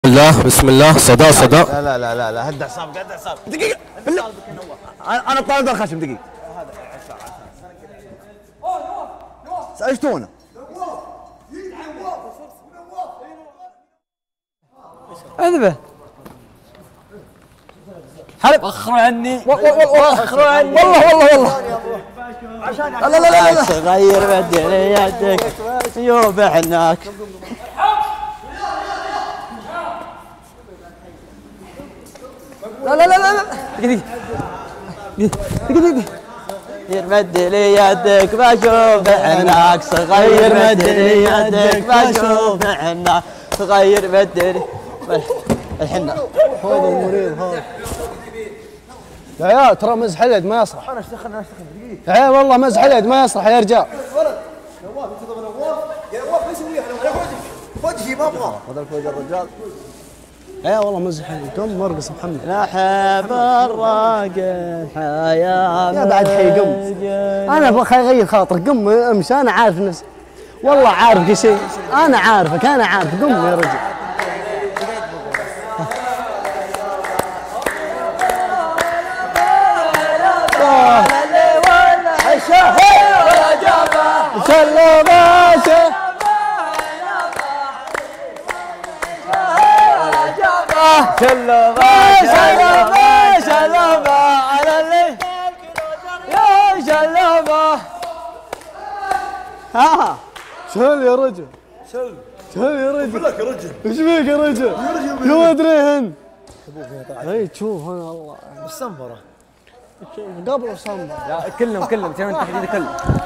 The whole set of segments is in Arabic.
الله بسم الله صدى صدى. لا لا لا لا لا هد اعصابك هد اعصابك دقيقة بالله. انا طالب الخشم دقيقة. ايش تونا؟ اذبه حلب اخر عني اخر عني والله لا لا لا لا صغير بدل يدك يوب هناك لا لا لا لا دقيقة صغير مدل يدك بشوف هناك صغير مدل يدك بشوف هناك صغير مدل الحنا هذا المريض هذا. يا ترى مزح اليد ما يصرح. انا اشتخن دقيقة. يا والله مزح اليد ما يصرح يا رجال. نواف انتظر نواف يا نواف ليش مريح وجهي ما ابغى. هذا وجه الرجال. يا والله مزح اليد قم مرقص محمد. نحب الراقل حياه يا بعد حي قم. انا ابغى اغير خاطرك قم امشي انا عارف نفسي. والله عارف كل شيء. انا عارفك انا عارف قم يا رجل. شلبة على اللي يا شلبة ها شل يا رجل شل يا رجل. اقول لك يا رجل ايش فيك يا رجل؟ يا ولد ريهن اي تشوف انا والله بالصنبره قبل الصنبره كلهم ترى انت حديد كلهم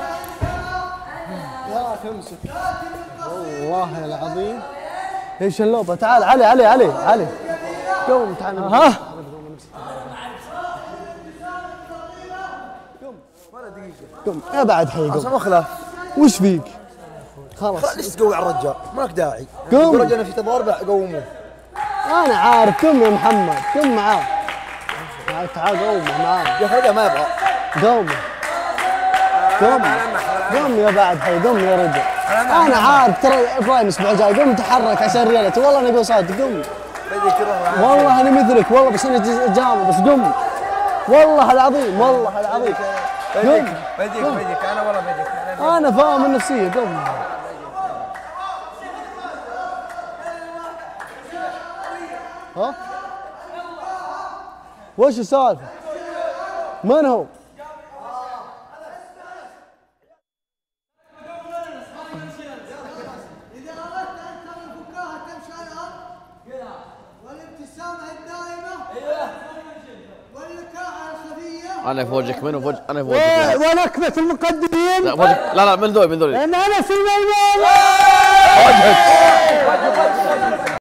يا تمسك والله العظيم. ايش اللوبه؟ تعال علي قوم تعال ها قوم يا بعد حي قوم مخلف وش فيك؟ خلاص ليش تقوي على الرجال؟ مالك داعي. قوم الرجال في تضارب قوموه. انا عارف قوم يا محمد قوم معاه. تعال قومه معاه يا اخي ما يبغى. قوم يا بعد حي قوم يا رجل. انا عارف ترى ابراهيم الاسبوع الجاي قوم تحرك عشان ريالتي والله انا اقول صادق قوم. والله انا مثلك والله بس انا جامد بس قوم والله العظيم قوم بديك انا والله بديك انا فاهم النفسيه قوم. ها وش السالفه؟ من هو؟ انا في وجهك منو فوج انا في وجهك ونكبة المقدمين. لا وجهك لا من ذول انا سليمان وجهك